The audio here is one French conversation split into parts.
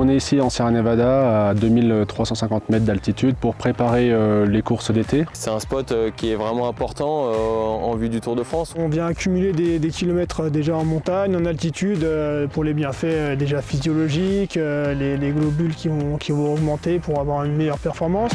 On est ici en Sierra Nevada à 2350 mètres d'altitude pour préparer les courses d'été. C'est un spot qui est vraiment important en vue du Tour de France. On vient accumuler des kilomètres déjà en montagne, en altitude, pour les bienfaits déjà physiologiques, les globules qui vont augmenter pour avoir une meilleure performance.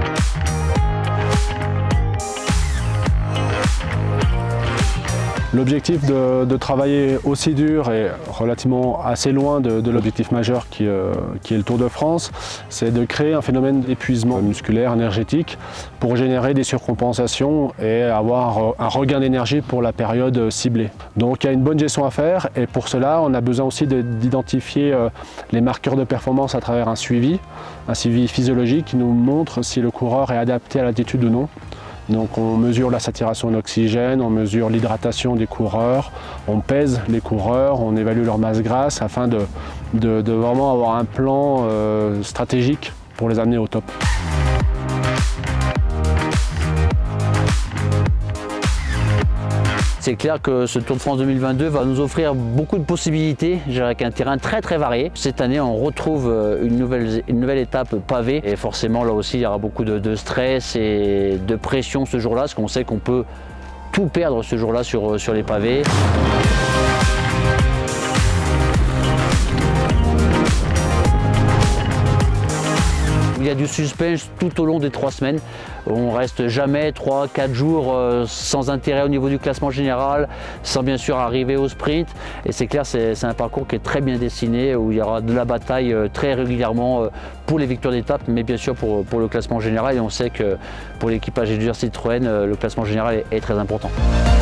L'objectif de travailler aussi dur et relativement assez loin de l'objectif majeur qui est le Tour de France, c'est de créer un phénomène d'épuisement musculaire, énergétique, pour générer des surcompensations et avoir un regain d'énergie pour la période ciblée. Donc il y a une bonne gestion à faire et pour cela on a besoin aussi d'identifier les marqueurs de performance à travers un suivi physiologique qui nous montre si le coureur est adapté à l'altitude ou non. Donc on mesure la saturation en oxygène, on mesure l'hydratation des coureurs, on pèse les coureurs, on évalue leur masse grasse afin de vraiment avoir un plan stratégique pour les amener au top. C'est clair que ce Tour de France 2022 va nous offrir beaucoup de possibilités, avec un terrain très varié. Cette année, on retrouve une nouvelle étape pavée et forcément là aussi il y aura beaucoup de stress et de pression ce jour-là, parce qu'on sait qu'on peut tout perdre ce jour-là sur les pavés. Il y a du suspense tout au long des 3 semaines. On ne reste jamais 3-4 jours sans intérêt au niveau du classement général, sans bien sûr arriver au sprint. Et c'est clair, c'est un parcours qui est très bien dessiné, où il y aura de la bataille très régulièrement pour les victoires d'étape, mais bien sûr pour le classement général. Et on sait que pour l'équipage Leader Citroën, le classement général est très important.